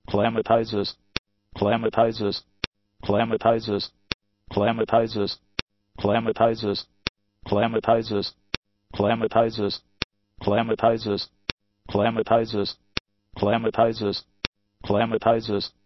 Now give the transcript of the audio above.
clematises, clematises, clematises, clematises, clematises, clematises, clematises, clematises, clematises, clematises, clematises,